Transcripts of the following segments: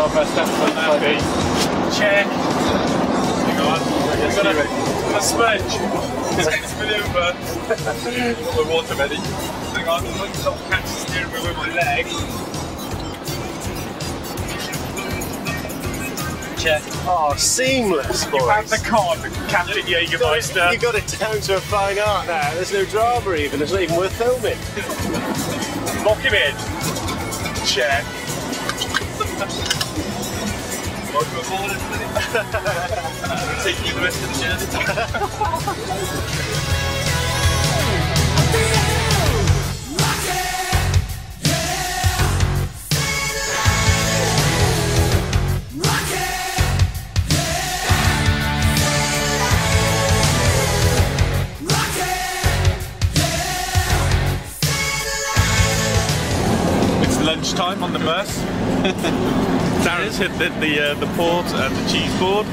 our best episode might be. Check. Hang on. We're gonna smudge. Takes maneuver. The water ready. Hang on. I'm not catch the steering wheel with my leg. Check. Oh, seamless, boys. You have the card, the Captain Jägermeister. You got it down to a fine art now. There's no drama even. It's not even worth filming. Lock him in. Check. Taking you the rest of the journey. Lunchtime on the bus. Darren's hit the port and the cheese board.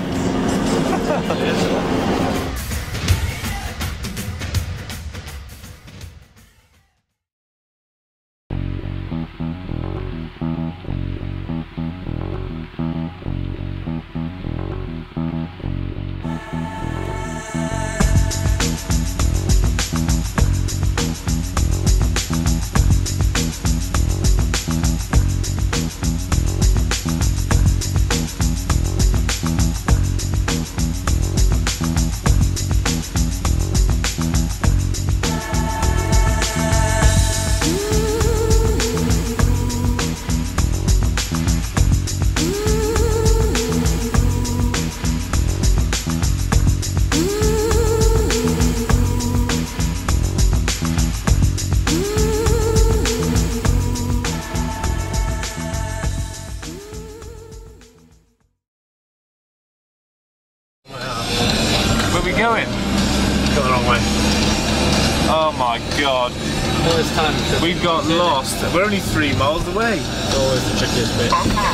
Where are we going? Got the wrong way. Oh my god. All this time. We've got lost. We're only 3 miles away. It's always the trickiest bit.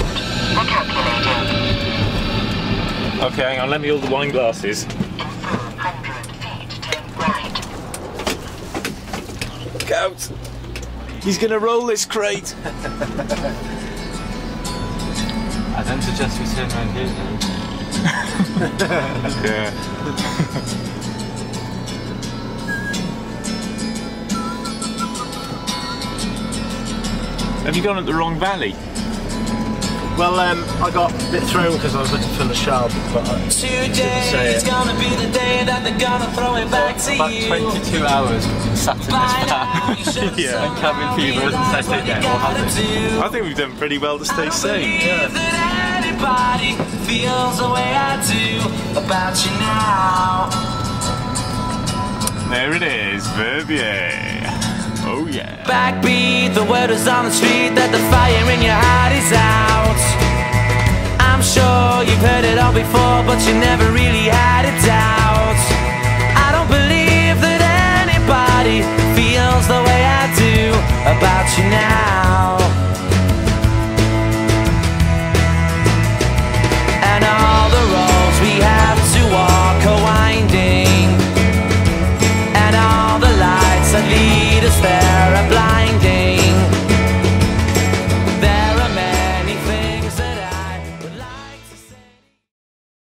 Okay, hang on, let me hold the wine glasses. Look out! He's gonna roll this crate! I don't suggest we turn around here now. Yeah. Have you gone at the wrong valley? Well, I got a bit thrown because I was looking for the shard, but I didn't say it. Gonna be the day that they're gonna throw it back to About you. 22 hours we've been sat in this van. Yeah. And cabin fever hasn't set it yet, or has it? I think we've done pretty well to stay safe. Yeah. That anybody feels the way I do about you now. There it is, Verbier. Oh yeah. Backbeat, the word is on the street that the fire in your heart is out. I'm sure you've heard it all before, but you never really had a doubt. I don't believe that anybody feels the way I do about you now. And all the roads we have to walk are winding, and all the lights that lead